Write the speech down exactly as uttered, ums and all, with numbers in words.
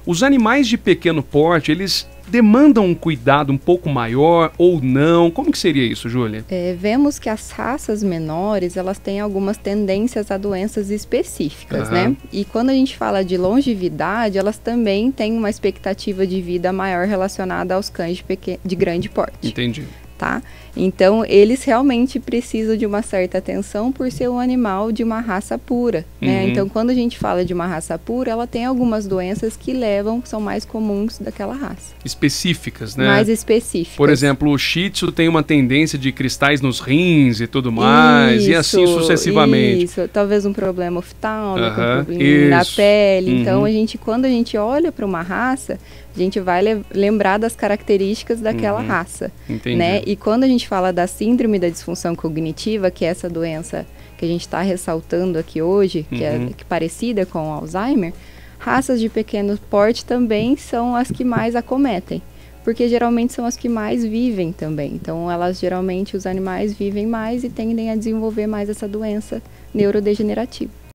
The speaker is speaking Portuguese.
Os animais de pequeno porte, eles demandam um cuidado um pouco maior ou não? Como que seria isso, Júlia? É, vemos que as raças menores, elas têm algumas tendências a doenças específicas, uhum. né? E quando a gente fala de longevidade, elas também têm uma expectativa de vida maior relacionada aos cães de, pequen... de grande porte. Entendi. Tá? Então, eles realmente precisam de uma certa atenção por ser um animal de uma raça pura, uhum. né? Então, quando a gente fala de uma raça pura, ela tem algumas doenças que levam, são mais comuns daquela raça. Específicas, né? Mais específicas. Por exemplo, o Shih Tzu tem uma tendência de cristais nos rins e tudo mais, isso, e assim sucessivamente. Isso, talvez um problema oftálmico, uhum. um problema na pele. Uhum. Então, a gente, quando a gente olha para uma raça, a gente vai le- lembrar das características daquela uhum. raça. Entendi. Né? E quando a gente fala da síndrome da disfunção cognitiva, que é essa doença que a gente está ressaltando aqui hoje, que uhum. é que parecida com o Alzheimer, raças de pequeno porte também são as que mais acometem, porque geralmente são as que mais vivem também. Então, elas geralmente, os animais vivem mais e tendem a desenvolver mais essa doença neurodegenerativa.